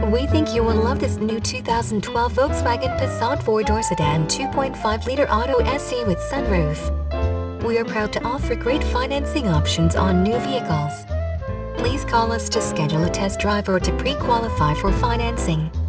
We think you will love this new 2012 Volkswagen Passat 4-door sedan 2.5-liter auto SE with sunroof. We are proud to offer great financing options on new vehicles. Please call us to schedule a test drive or to pre-qualify for financing.